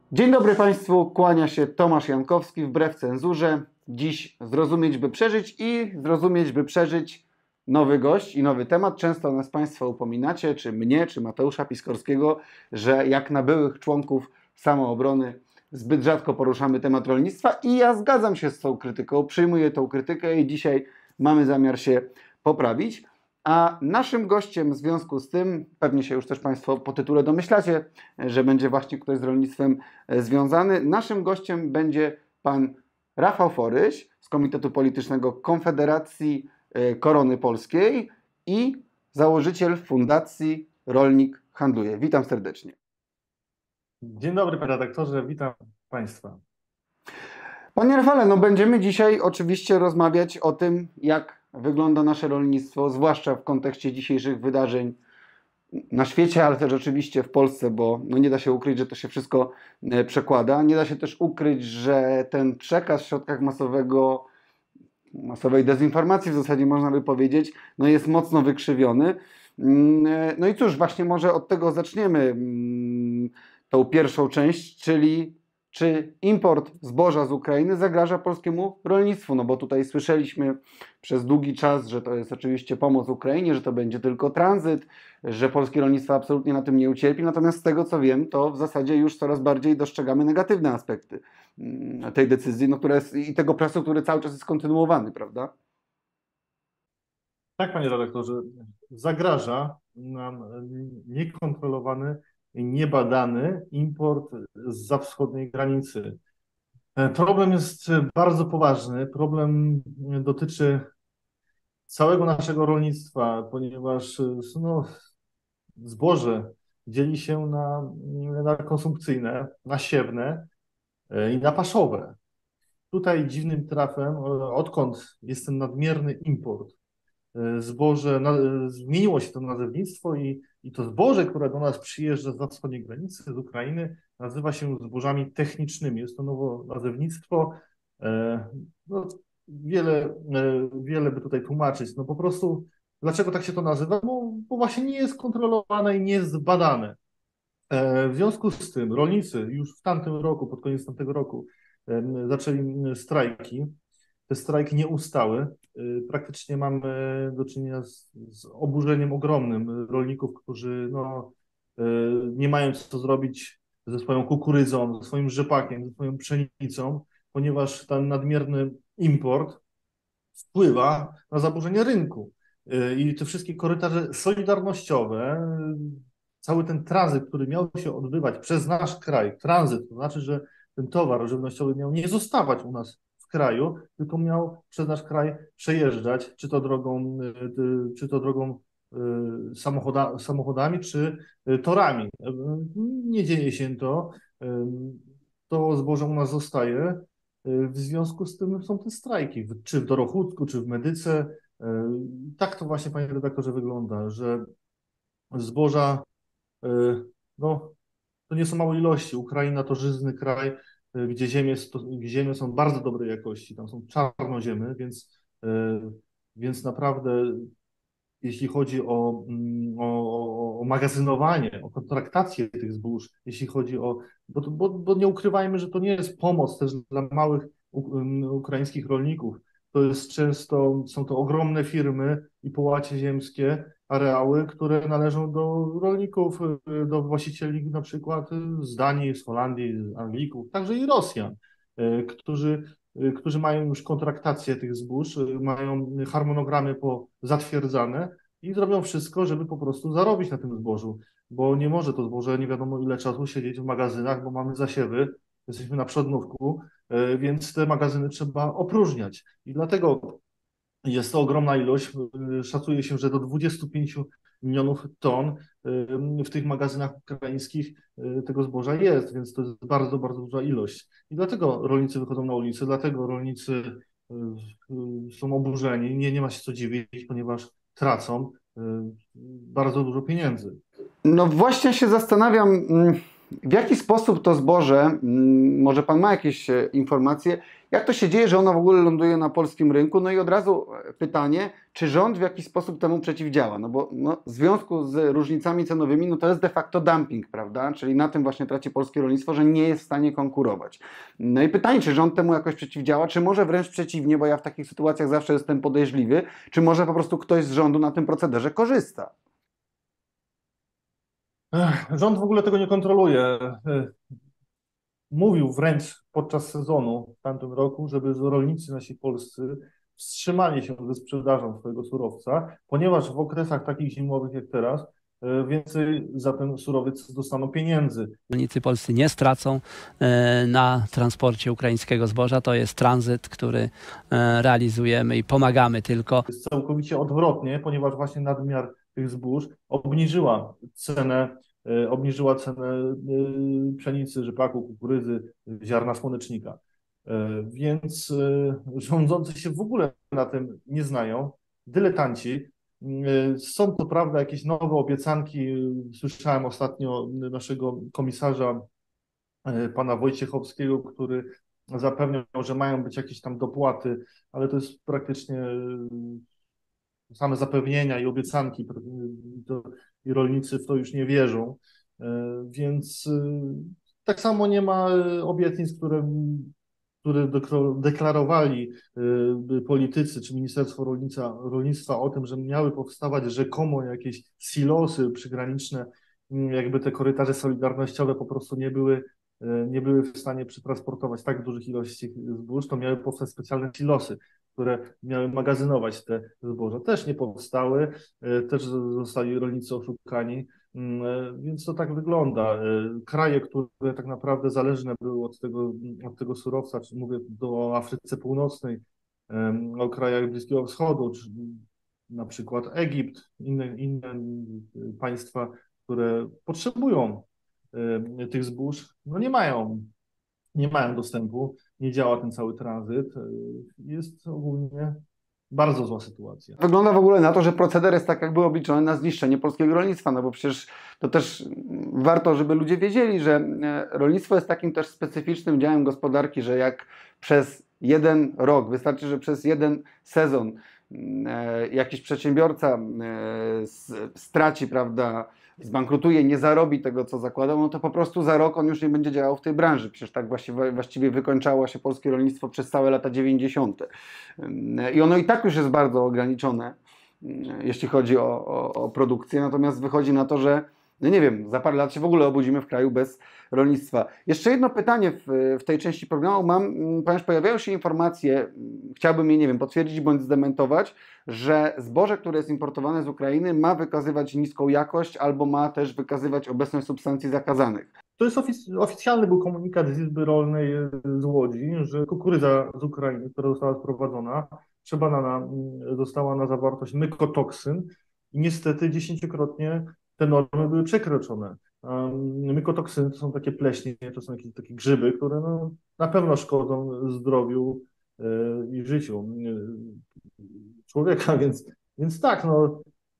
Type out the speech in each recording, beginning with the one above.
Dzień dobry Państwu, kłania się Tomasz Jankowski wbrew cenzurze. Dziś zrozumieć, by przeżyć i zrozumieć, by przeżyć nowy gość i nowy temat. Często nas Państwo upominacie, czy mnie, czy Mateusza Piskorskiego, że jak na byłych członków Samoobrony zbyt rzadko poruszamy temat rolnictwa i ja zgadzam się z tą krytyką, przyjmuję tą krytykę i dzisiaj mamy zamiar się poprawić. A naszym gościem w związku z tym, pewnie się już też Państwo po tytule domyślacie, że będzie właśnie ktoś z rolnictwem związany. Naszym gościem będzie pan Rafał Foryś z Komitetu Politycznego Konfederacji Korony Polskiej i założyciel Fundacji Rolnik Handluje. Witam serdecznie. Dzień dobry, panie redaktorze, witam państwa. Panie Rafale, no będziemy dzisiaj oczywiście rozmawiać o tym, jak wygląda nasze rolnictwo, zwłaszcza w kontekście dzisiejszych wydarzeń na świecie, ale też oczywiście w Polsce, bo no nie da się ukryć, że to się wszystko przekłada. Nie da się też ukryć, że ten przekaz w środkach masowej dezinformacji w zasadzie można by powiedzieć, no jest mocno wykrzywiony. No i cóż, właśnie może od tego zaczniemy tą pierwszą część, czyli czy import zboża z Ukrainy zagraża polskiemu rolnictwu? No bo tutaj słyszeliśmy przez długi czas, że to jest oczywiście pomoc Ukrainie, że to będzie tylko tranzyt, że polskie rolnictwo absolutnie na tym nie ucierpi. Natomiast z tego co wiem, to w zasadzie już coraz bardziej dostrzegamy negatywne aspekty tej decyzji, no, i tego procesu, który cały czas jest kontynuowany, prawda? Tak, panie redaktorze, zagraża nam niekontrolowany i niebadany import zza wschodniej granicy. Problem jest bardzo poważny. Problem dotyczy całego naszego rolnictwa, ponieważ no, zboże dzieli się na konsumpcyjne, na siewne i na paszowe. Tutaj dziwnym trafem, odkąd jest ten nadmierny import, zboże, zmieniło się to nazewnictwo i to zboże, które do nas przyjeżdża z wschodniej granicy, z Ukrainy, nazywa się zbożami technicznymi. Jest to nowe nazewnictwo. No, wiele by tutaj tłumaczyć. No po prostu, dlaczego tak się to nazywa? Bo właśnie nie jest kontrolowane i nie jest badane. W związku z tym rolnicy już w tamtym roku, pod koniec tamtego roku, zaczęli strajki. Te strajki nie ustały. Praktycznie mamy do czynienia z oburzeniem ogromnym rolników, którzy no, nie mają co zrobić ze swoją kukurydzą, ze swoim rzepakiem, ze swoją pszenicą, ponieważ ten nadmierny import wpływa na zaburzenie rynku. I te wszystkie korytarze solidarnościowe, cały ten tranzyt, który miał się odbywać przez nasz kraj, tranzyt, to znaczy, że ten towar żywnościowy miał nie zostawać u nas w kraju, tylko miał przez nasz kraj przejeżdżać, czy to drogą samochodami, czy torami. Nie dzieje się to. To zboże u nas zostaje. W związku z tym są te strajki, czy w Dorochódzku, czy w Medyce. Tak to właśnie, panie redaktorze, wygląda, że zboża, no, to nie są małe ilości. Ukraina to żyzny kraj, gdzie ziemie są bardzo dobrej jakości. Tam są czarnoziemy, więc naprawdę jeśli chodzi o magazynowanie, o kontraktację tych zbóż, jeśli chodzi o. Bo nie ukrywajmy, że to nie jest pomoc też dla małych ukraińskich rolników. To jest są to ogromne firmy i połacie ziemskie, areały, które należą do rolników, do właścicieli na przykład z Danii, z Holandii, z Anglików, także i Rosjan, którzy mają już kontraktację tych zbóż, mają harmonogramy zatwierdzane i zrobią wszystko, żeby po prostu zarobić na tym zbożu, bo nie może to zboże nie wiadomo ile czasu siedzieć w magazynach, bo mamy zasiewy, jesteśmy na przodnówku, więc te magazyny trzeba opróżniać i dlatego jest to ogromna ilość. Szacuje się, że do 25 milionów ton w tych magazynach ukraińskich tego zboża jest, więc to jest bardzo, bardzo duża ilość. I dlatego rolnicy wychodzą na ulicę, dlatego rolnicy są oburzeni. Nie ma się co dziwić, ponieważ tracą bardzo dużo pieniędzy. No właśnie się zastanawiam, W jaki sposób to zboże, może Pan ma jakieś informacje, jak to się dzieje, że ono w ogóle ląduje na polskim rynku? No i od razu pytanie, czy rząd w jakiś sposób temu przeciwdziała? No bo w związku z różnicami cenowymi, no to jest de facto dumping, prawda? Czyli na tym właśnie traci polskie rolnictwo, że nie jest w stanie konkurować. No i pytanie, czy rząd temu jakoś przeciwdziała, czy może wręcz przeciwnie, bo ja w takich sytuacjach zawsze jestem podejrzliwy, czy może po prostu ktoś z rządu na tym procederze korzysta? Rząd w ogóle tego nie kontroluje. Mówił wręcz podczas sezonu w tamtym roku, żeby rolnicy nasi polscy wstrzymali się ze sprzedażą swojego surowca, ponieważ w okresach takich zimowych jak teraz więcej za ten surowiec dostaną pieniędzy. Rolnicy polscy nie stracą na transporcie ukraińskiego zboża. To jest tranzyt, który realizujemy i pomagamy tylko. Jest całkowicie odwrotnie, ponieważ właśnie nadmiar tych zbóż obniżyła cenę pszenicy, rzepaku, kukurydzy, ziarna słonecznika. Więc rządzący się w ogóle na tym nie znają. Dyletanci. Są to prawda jakieś nowe obiecanki. Słyszałem ostatnio naszego komisarza, pana Wojciechowskiego, który zapewniał, że mają być jakieś tam dopłaty, ale to jest praktycznie same zapewnienia i obiecanki i rolnicy w to już nie wierzą. Więc tak samo nie ma obietnic, które deklarowali politycy czy Ministerstwo Rolnictwa o tym, że miały powstawać rzekomo jakieś silosy przygraniczne, jakby te korytarze solidarnościowe po prostu nie były w stanie przetransportować tak dużych ilości zbóż, to miały powstać specjalne silosy, które miały magazynować te zboża. Też nie powstały, też zostali rolnicy oszukani, więc to tak wygląda. Kraje, które tak naprawdę zależne były od tego surowca, czy mówię o Afryce Północnej, o krajach Bliskiego Wschodu, czy na przykład Egipt, inne państwa, które potrzebują tych zbóż, no nie mają dostępu, nie działa ten cały tranzyt. Jest ogólnie bardzo zła sytuacja. Wygląda w ogóle na to, że proceder jest tak jakby obliczony na zniszczenie polskiego rolnictwa, no bo przecież to też warto, żeby ludzie wiedzieli, że rolnictwo jest takim też specyficznym działem gospodarki, że jak przez jeden rok, wystarczy, że przez jeden sezon jakiś przedsiębiorca straci, prawda, zbankrutuje, nie zarobi tego, co zakładał, no to po prostu za rok on już nie będzie działał w tej branży. Przecież tak właściwie wykończało się polskie rolnictwo przez całe lata 90. I ono i tak już jest bardzo ograniczone, jeśli chodzi o produkcję, natomiast wychodzi na to, że no nie wiem, za parę lat się w ogóle obudzimy w kraju bez rolnictwa. Jeszcze jedno pytanie w tej części programu mam, ponieważ pojawiają się informacje, chciałbym je, nie wiem, potwierdzić bądź zdementować, że zboże, które jest importowane z Ukrainy, ma wykazywać niską jakość albo ma też wykazywać obecność substancji zakazanych. To jest oficjalny był komunikat z Izby Rolnej z Łodzi, że kukurydza z Ukrainy, która została sprowadzona, przebadana została na zawartość mykotoksyn i niestety 10-krotnie te normy były przekroczone. Mykotoksyn to są takie pleśnie, to są jakieś takie grzyby, które no, na pewno szkodzą zdrowiu i życiu człowieka, więc tak, no,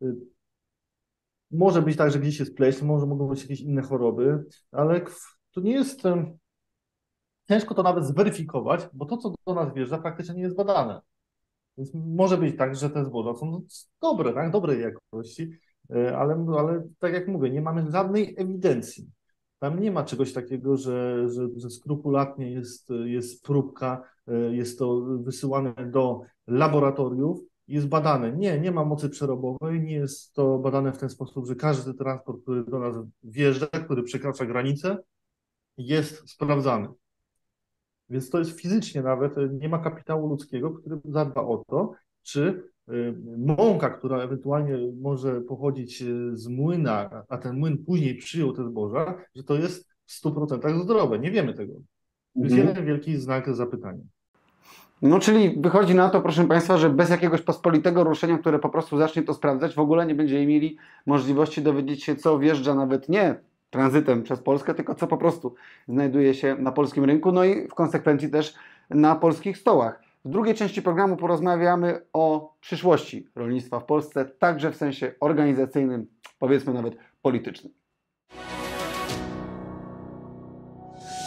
może być tak, że gdzieś jest pleśń, może mogą być jakieś inne choroby, ale to nie jest, ciężko to nawet zweryfikować, bo to, co do nas wjeżdża, praktycznie nie jest badane. Więc może być tak, że te zboża są dobre, tak, dobrej jakości, ale tak jak mówię, nie mamy żadnej ewidencji. Tam nie ma czegoś takiego, że skrupulatnie jest próbka, jest to wysyłane do laboratoriów, jest badane. Nie ma mocy przerobowej, nie jest to badane w ten sposób, że każdy transport, który do nas wjeżdża, który przekracza granicę, jest sprawdzany. Więc to jest fizycznie nawet, nie ma kapitału ludzkiego, który zadba o to, czy mąka, która ewentualnie może pochodzić z młyna, a ten młyn później przyjął te zboża, że to jest w 100% zdrowe. Nie wiemy tego. To jest jeden wielki znak zapytania. No czyli wychodzi na to, proszę Państwa, że bez jakiegoś pospolitego ruszenia, które po prostu zacznie to sprawdzać, w ogóle nie będziemy mieli możliwości dowiedzieć się, co wjeżdża nawet nie tranzytem przez Polskę, tylko co po prostu znajduje się na polskim rynku, no i w konsekwencji też na polskich stołach. W drugiej części programu porozmawiamy o przyszłości rolnictwa w Polsce, także w sensie organizacyjnym, powiedzmy nawet politycznym.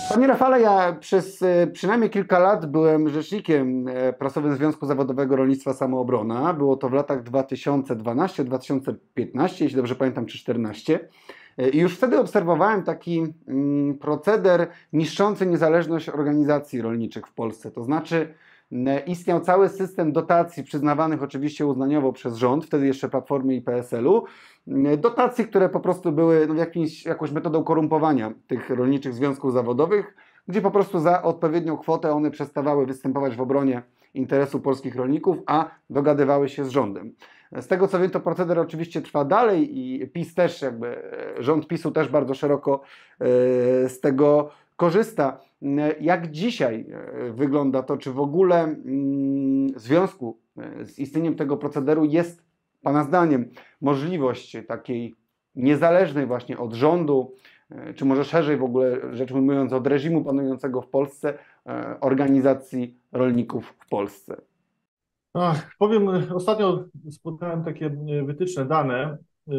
Panie Rafale, ja przez przynajmniej kilka lat byłem rzecznikiem prasowym Związku Zawodowego Rolnictwa Samoobrona. Było to w latach 2012-2015, jeśli dobrze pamiętam, czy 2014. I już wtedy obserwowałem taki proceder niszczący niezależność organizacji rolniczych w Polsce. To znaczy istniał cały system dotacji przyznawanych oczywiście uznaniowo przez rząd, wtedy jeszcze Platformy i PSL-u. Dotacji, które po prostu były jakąś metodą korumpowania tych rolniczych związków zawodowych, gdzie po prostu za odpowiednią kwotę one przestawały występować w obronie interesu polskich rolników, a dogadywały się z rządem. Z tego co wiem, to proceder oczywiście trwa dalej i PiS też rząd PiS-u też bardzo szeroko z tego korzysta. Jak dzisiaj wygląda to, czy w ogóle w związku z istnieniem tego procederu jest Pana zdaniem możliwość takiej niezależnej właśnie od rządu, czy może szerzej w ogóle rzecz ujmując od reżimu panującego w Polsce, organizacji rolników w Polsce? Powiem, ostatnio spotkałem takie wytyczne dane,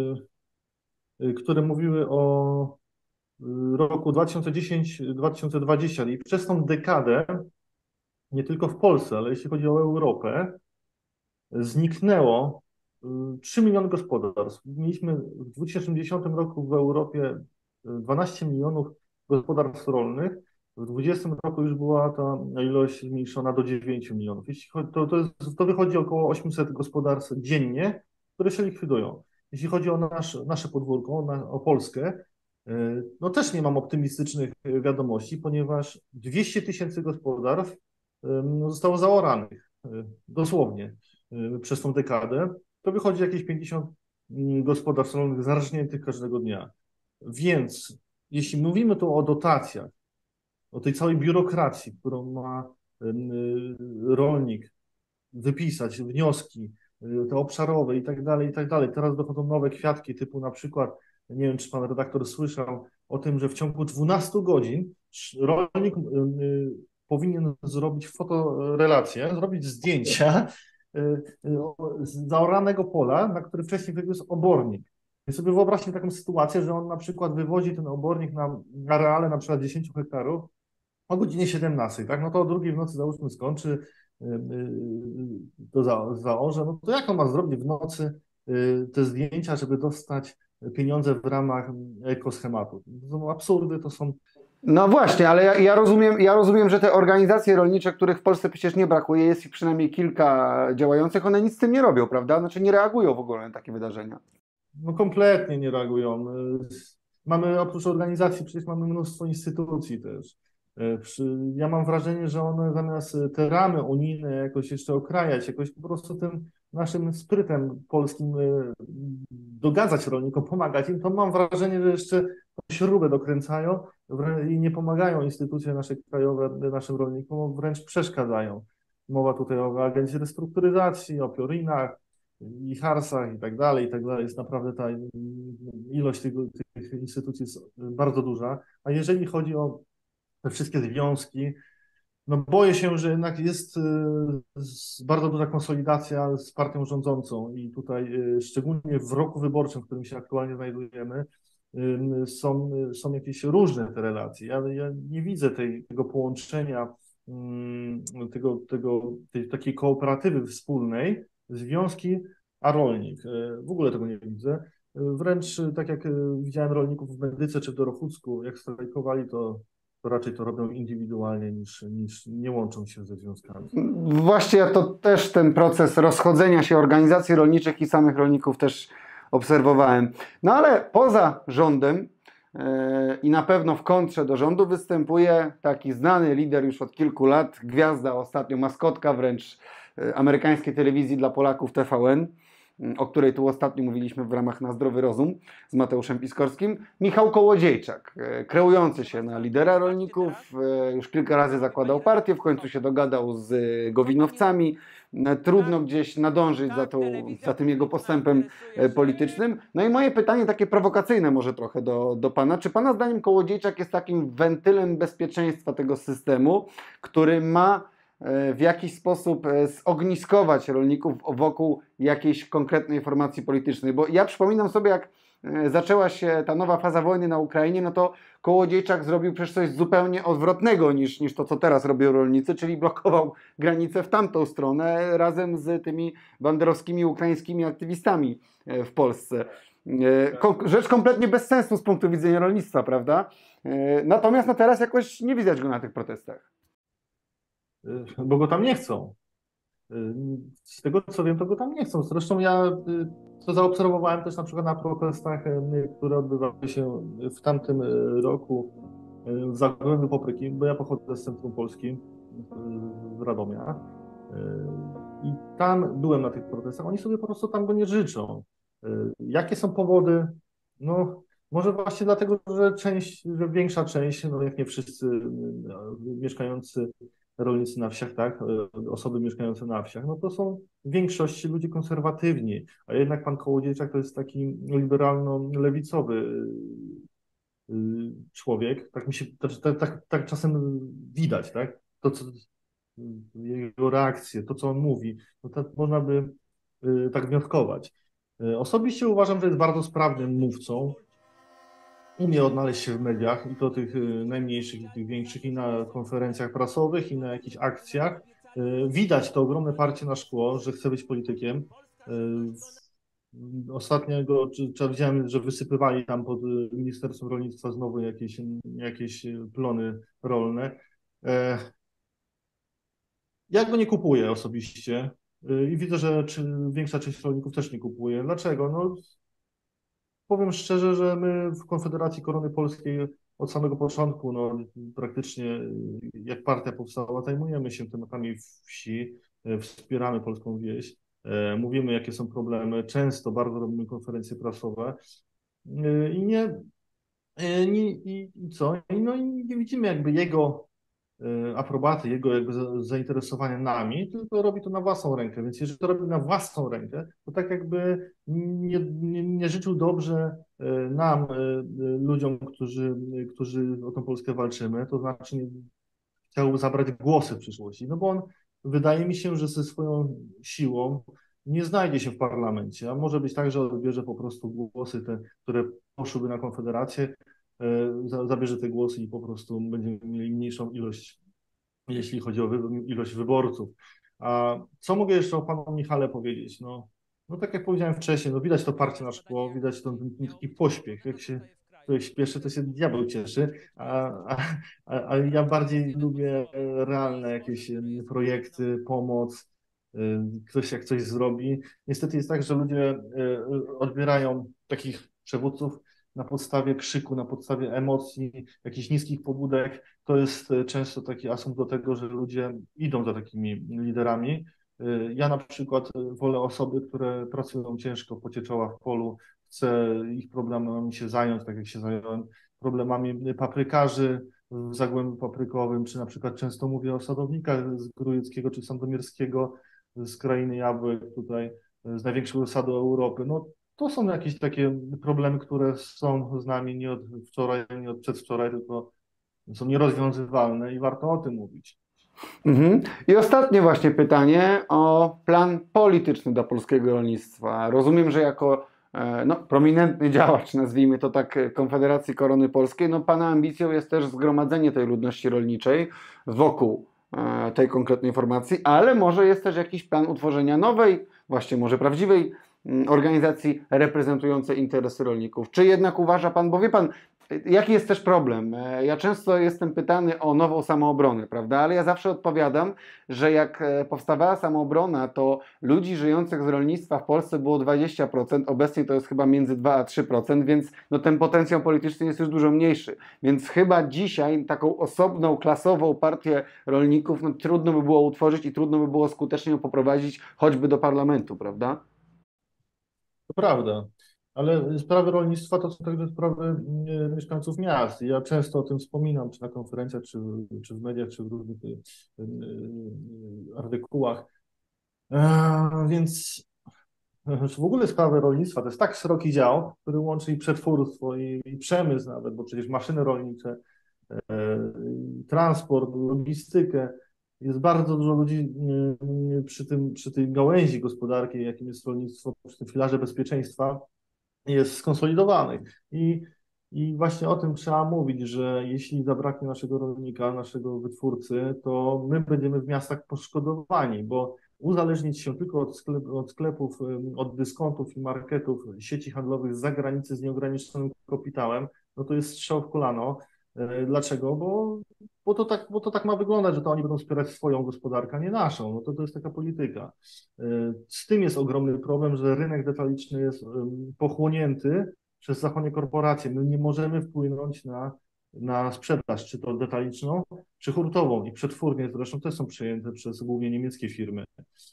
które mówiły o roku 2010-2020 i przez tą dekadę, nie tylko w Polsce, ale jeśli chodzi o Europę, zniknęło 3 miliony gospodarstw. Mieliśmy w 2010 roku w Europie 12 milionów gospodarstw rolnych. W 2020 roku już była ta ilość zmniejszona do 9 milionów. Jeśli chodzi, to wychodzi około 800 gospodarstw dziennie, które się likwidują. Jeśli chodzi o nasze podwórko, o Polskę, no też nie mam optymistycznych wiadomości, ponieważ 200 tysięcy gospodarstw zostało zaoranych dosłownie przez tą dekadę. To wychodzi jakieś 50 gospodarstw rolnych zarżniętych każdego dnia. Więc jeśli mówimy tu o dotacjach, o tej całej biurokracji, którą ma rolnik wypisać, wnioski, te obszarowe i tak dalej, teraz dochodzą nowe kwiatki typu na przykład, nie wiem, czy pan redaktor słyszał o tym, że w ciągu 12 godzin rolnik powinien zrobić fotorelację, zrobić zdjęcia zaoranego pola, na który wcześniej wywiózł obornik. Więc sobie wyobraźcie taką sytuację, że on na przykład wywozi ten obornik na areale na przykład 10 hektarów o godzinie 17, tak? No to o 2 w nocy załóżmy skończy, to zaorze, no to jak on ma zrobić w nocy te zdjęcia, żeby dostać pieniądze w ramach ekoschematu? To są absurdy, to są... No właśnie, ale ja rozumiem, że te organizacje rolnicze, których w Polsce przecież nie brakuje, jest ich przynajmniej kilka działających, one nic z tym nie robią, prawda? Znaczy nie reagują w ogóle na takie wydarzenia. No kompletnie nie reagują. Mamy oprócz organizacji, przecież mamy mnóstwo instytucji też. Ja mam wrażenie, że one zamiast te ramy unijne jakoś jeszcze okrajać, jakoś po prostu tym naszym sprytem polskim dogadzać rolnikom, pomagać im, to mam wrażenie, że jeszcze śrubę dokręcają i nie pomagają instytucje nasze krajowe naszym rolnikom, wręcz przeszkadzają. Mowa tutaj o Agencji Restrukturyzacji, o Piorinach, i Harsach i tak dalej, jest naprawdę ta ilość tych instytucji jest bardzo duża, a jeżeli chodzi o te wszystkie związki, no boję się, że jednak jest bardzo duża konsolidacja z partią rządzącą i tutaj szczególnie w roku wyborczym, w którym się aktualnie znajdujemy, są jakieś różne te relacje. Ja nie widzę tego połączenia, tej takiej kooperatywy wspólnej, związki, a rolnik. W ogóle tego nie widzę. Wręcz tak jak widziałem rolników w Medyce czy w Dorochódzku, jak strajkowali, to raczej to robią indywidualnie niż nie łączą się ze związkami. Właśnie ja to też ten proces rozchodzenia się organizacji rolniczych i samych rolników też obserwowałem. No ale poza rządem i na pewno w kontrze do rządu występuje taki znany lider już od kilku lat, gwiazda ostatnio, maskotka wręcz amerykańskiej telewizji dla Polaków TVN, o której tu ostatnio mówiliśmy w ramach Na Zdrowy Rozum z Mateuszem Piskorskim, Michał Kołodziejczak, kreujący się na lidera rolników, już kilka razy zakładał partię, w końcu się dogadał z gowinowcami, trudno gdzieś nadążyć za tym jego postępem politycznym. No i moje pytanie takie prowokacyjne może trochę do Pana, czy Pana zdaniem Kołodziejczak jest takim wentylem bezpieczeństwa tego systemu, który ma w jakiś sposób zogniskować rolników wokół jakiejś konkretnej formacji politycznej? Bo ja przypominam sobie, jak zaczęła się ta nowa faza wojny na Ukrainie, no to Kołodziejczak zrobił przecież coś zupełnie odwrotnego niż to, co teraz robią rolnicy, czyli blokował granicę w tamtą stronę razem z tymi banderowskimi ukraińskimi aktywistami w Polsce. Rzecz kompletnie bez sensu z punktu widzenia rolnictwa, prawda? Natomiast no teraz jakoś nie widać go na tych protestach. Bo go tam nie chcą. Z tego co wiem, to go tam nie chcą. Zresztą ja to zaobserwowałem też na przykład na protestach, które odbywały się w tamtym roku w Zagłębiu Papryki, bo ja pochodzę z centrum Polski, z Radomia. I tam byłem na tych protestach. Oni sobie po prostu tam go nie życzą. Jakie są powody? No, może właśnie dlatego, że większa część, no jak nie wszyscy mieszkający rolnicy na wsiach, tak, osoby mieszkające na wsiach, no to są w większości ludzie konserwatywni, a jednak pan Kołodziejczak to jest taki liberalno-lewicowy człowiek, tak mi się, tak czasem widać, tak, to co, jego reakcje, to co on mówi, no tak można by tak wnioskować. Osobiście uważam, że jest bardzo sprawnym mówcą, umie odnaleźć się w mediach i to tych najmniejszych i tych większych i na konferencjach prasowych i na jakichś akcjach. Widać to ogromne parcie na szkło, że chce być politykiem. Ostatniego, widziałem, że wysypywali tam pod Ministerstwem Rolnictwa znowu jakieś plony rolne. Ja go nie kupuję osobiście i widzę, że większa część rolników też nie kupuje. Dlaczego? No, powiem szczerze, że my w Konfederacji Korony Polskiej od samego początku, no, praktycznie jak partia powstała, zajmujemy się tematami wsi, wspieramy polską wieś, mówimy, jakie są problemy, często bardzo robimy konferencje prasowe no i nie widzimy jakby jego aprobaty, jego zainteresowania nami, tylko robi to na własną rękę. Więc jeżeli to robi na własną rękę, to tak jakby nie życzył dobrze nam, ludziom, którzy o tą Polskę walczymy, to znaczy chciał zabrać głosy w przyszłości. No bo on, wydaje mi się, że ze swoją siłą nie znajdzie się w parlamencie, a może być tak, że odbierze po prostu głosy te, które poszłyby na Konfederację, zabierze te głosy i po prostu będziemy mieli mniejszą ilość, jeśli chodzi o ilość wyborców. A co mogę jeszcze o panu Michale powiedzieć? No tak jak powiedziałem wcześniej, no widać to parcie na szkło, widać ten taki pośpiech. Jak się człowiek śpieszy, to się diabeł cieszy, a ja bardziej lubię realne jakieś projekty, pomoc, ktoś jak coś zrobi. Niestety jest tak, że ludzie odbierają takich przywódców na podstawie krzyku, na podstawie emocji, jakichś niskich pobudek. To jest często taki asumpt do tego, że ludzie idą za takimi liderami. Ja na przykład wolę osoby, które pracują ciężko, pocie czoła w polu, chcę ich problemami się zająć, tak jak się zająłem problemami paprykarzy w Zagłębiu Paprykowym, czy na przykład często mówię o sadownikach z Grójeckiego czy Sandomierskiego, z krainy jabłek tutaj, z największego sadu Europy. No, to są jakieś takie problemy, które są z nami nie od wczoraj, nie od przedwczoraj, tylko są nierozwiązywalne i warto o tym mówić. Mhm. I ostatnie właśnie pytanie o plan polityczny dla polskiego rolnictwa. Rozumiem, że jako prominentny działacz, nazwijmy to tak, Konfederacji Korony Polskiej, no pana ambicją jest też zgromadzenie tej ludności rolniczej wokół tej konkretnej formacji, ale może jest też jakiś plan utworzenia nowej, właśnie może prawdziwej organizacji reprezentującej interesy rolników. Czy jednak uważa pan, bo wie pan, jaki jest też problem? Ja często jestem pytany o nową samoobronę, prawda? Ale ja zawsze odpowiadam, że jak powstawała samoobrona, to ludzi żyjących z rolnictwa w Polsce było 20%, obecnie to jest chyba między 2 a 3%, więc no, ten potencjał polityczny jest już dużo mniejszy. Więc chyba dzisiaj taką osobną, klasową partię rolników no, trudno by było utworzyć i trudno by było skutecznie ją poprowadzić choćby do parlamentu, prawda? To prawda, ale sprawy rolnictwa to są także sprawy mieszkańców miast. Ja często o tym wspominam, czy na konferencjach, czy w mediach, czy w różnych artykułach. Więc w ogóle sprawy rolnictwa to jest tak szeroki dział, który łączy i przetwórstwo, i przemysł nawet, bo przecież maszyny rolnicze, transport, logistykę. Jest bardzo dużo ludzi przy tej gałęzi gospodarki, jakim jest rolnictwo, przy tym filarze bezpieczeństwa, jest skonsolidowany. I właśnie o tym trzeba mówić, że jeśli zabraknie naszego rolnika, naszego wytwórcy, to my będziemy w miastach poszkodowani, bo uzależnić się tylko od sklepów, od dyskontów i marketów, sieci handlowych z zagranicy z nieograniczonym kapitałem, no to jest strzał w kolano. Dlaczego? Bo to tak ma wyglądać, że to oni będą wspierać swoją gospodarkę, a nie naszą. No to jest taka polityka. Z tym jest ogromny problem, że rynek detaliczny jest pochłonięty przez zachodnie korporacje. My nie możemy wpłynąć na sprzedaż, czy to detaliczną, czy hurtową i przetwórnie, zresztą też są przejęte przez głównie niemieckie firmy.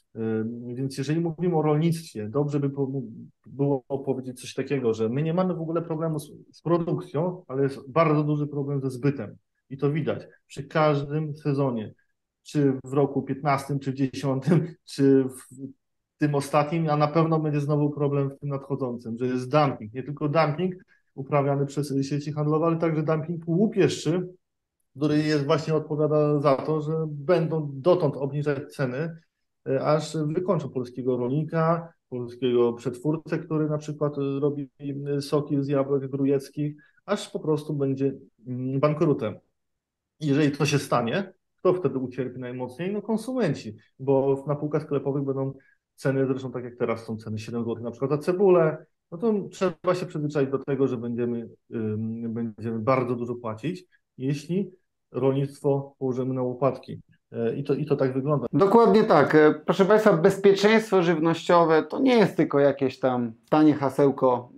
Więc jeżeli mówimy o rolnictwie, dobrze by było powiedzieć coś takiego, że my nie mamy w ogóle problemu z produkcją, ale jest bardzo duży problem ze zbytem. I to widać przy każdym sezonie, czy w roku 15, czy w 10, czy w tym ostatnim, a na pewno będzie znowu problem w tym nadchodzącym, że jest dumping. Nie tylko dumping uprawiany przez sieci handlowe, ale także dumping łupieszczy, który jest właśnie odpowiada za to, że będą dotąd obniżać ceny, aż wykończą polskiego rolnika, polskiego przetwórcę, który na przykład robi soki z jabłek grujeckich, aż po prostu będzie bankrutem. Jeżeli to się stanie, kto wtedy ucierpi najmocniej? No konsumenci, bo na półkach sklepowych będą ceny, zresztą tak jak teraz są ceny 7 zł na przykład za cebulę, no to trzeba się przyzwyczaić do tego, że będziemy bardzo dużo płacić, jeśli rolnictwo położymy na łopatki. I to tak wygląda. Dokładnie tak. Proszę Państwa, bezpieczeństwo żywnościowe to nie jest tylko jakieś tam tanie hasełko,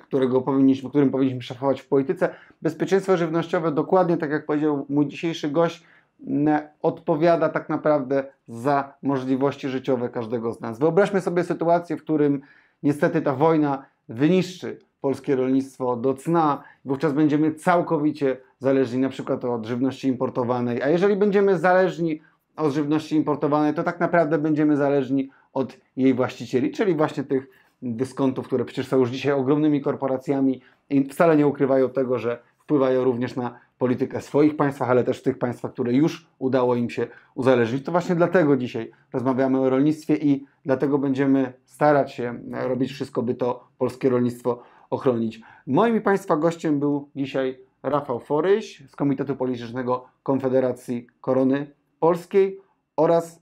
którym powinniśmy szafować w polityce. Bezpieczeństwo żywnościowe, dokładnie tak jak powiedział mój dzisiejszy gość, odpowiada tak naprawdę za możliwości życiowe każdego z nas. Wyobraźmy sobie sytuację, w którym niestety ta wojna wyniszczy polskie rolnictwo do cna, wówczas będziemy całkowicie zależni na przykład od żywności importowanej, a jeżeli będziemy zależni od żywności importowanej, to tak naprawdę będziemy zależni od jej właścicieli, czyli właśnie tych dyskontów, które przecież są już dzisiaj ogromnymi korporacjami i wcale nie ukrywają tego, że wpływają również na politykę w swoich państwach, ale też w tych państwach, które już udało im się uzależnić. To właśnie dlatego dzisiaj rozmawiamy o rolnictwie i dlatego będziemy starać się robić wszystko, by to polskie rolnictwo ochronić. Moim i Państwa gościem był dzisiaj Rafał Foryś z Komitetu Politycznego Konfederacji Korony Polskiej oraz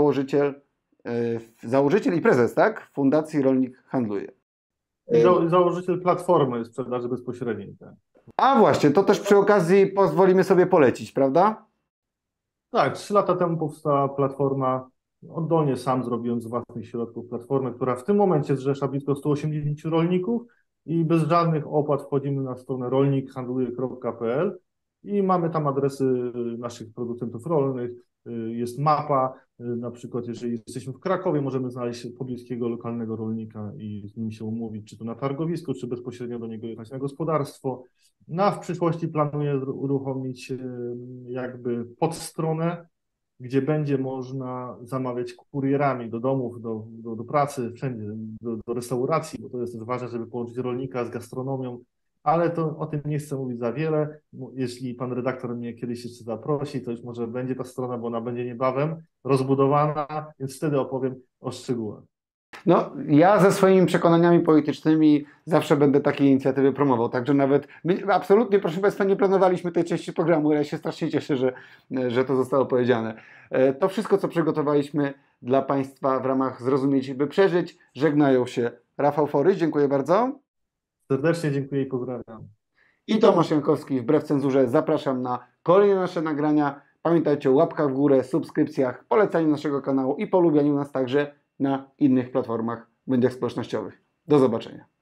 założyciel i prezes, tak? Fundacji Rolnik Handluje. Założyciel platformy sprzedaży bezpośredniej. Tak. A właśnie, to też przy okazji pozwolimy sobie polecić, prawda? Tak, 3 lata temu powstała platforma, oddolnie sam zrobiłem z własnych środków platformę, która w tym momencie zrzesza blisko 180 rolników i bez żadnych opłat wchodzimy na stronę rolnikhandluje.pl i mamy tam adresy naszych producentów rolnych, jest mapa, na przykład jeżeli jesteśmy w Krakowie, możemy znaleźć pobliskiego lokalnego rolnika i z nim się umówić, czy to na targowisku, czy bezpośrednio do niego jechać na gospodarstwo. W przyszłości planuję uruchomić jakby podstronę, gdzie będzie można zamawiać kurierami do domów, do pracy, wszędzie, do restauracji, bo to jest też ważne, żeby połączyć rolnika z gastronomią, ale o tym nie chcę mówić za wiele. Jeśli pan redaktor mnie kiedyś jeszcze zaprosi, to już może będzie ta strona, bo ona będzie niebawem rozbudowana, więc wtedy opowiem o szczegółach. No, ja ze swoimi przekonaniami politycznymi zawsze będę takie inicjatywy promował, także nawet my absolutnie, proszę Państwa, nie planowaliśmy tej części programu, ale ja się strasznie cieszę, że to zostało powiedziane. To wszystko, co przygotowaliśmy dla Państwa w ramach Zrozumieć, by przeżyć. Żegnają się Rafał Foryś, dziękuję bardzo. Serdecznie dziękuję i pozdrawiam. I Tomasz Jankowski, wbrew cenzurze, zapraszam na kolejne nasze nagrania. Pamiętajcie o łapkach w górę, subskrypcjach, polecaniu naszego kanału i polubianiu nas także na innych platformach, mediach społecznościowych. Do zobaczenia.